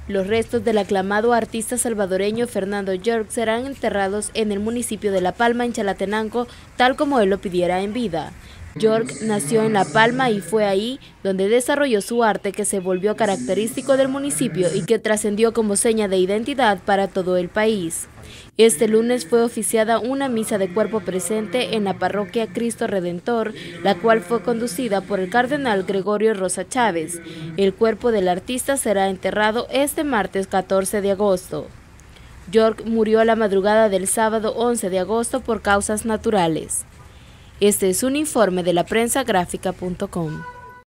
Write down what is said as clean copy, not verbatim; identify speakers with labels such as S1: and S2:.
S1: Los restos del aclamado artista salvadoreño Fernando York serán enterrados en el municipio de La Palma, en Chalatenango, tal como él lo pidiera en vida. York nació en La Palma y fue ahí donde desarrolló su arte, que se volvió característico del municipio y que trascendió como seña de identidad para todo el país. Este lunes fue oficiada una misa de cuerpo presente en la parroquia Cristo Redentor, la cual fue conducida por el cardenal Gregorio Rosa Chávez. El cuerpo del artista será enterrado este martes 14 de agosto. York murió a la madrugada del sábado 11 de agosto por causas naturales. Este es un informe de la prensagráfica.com.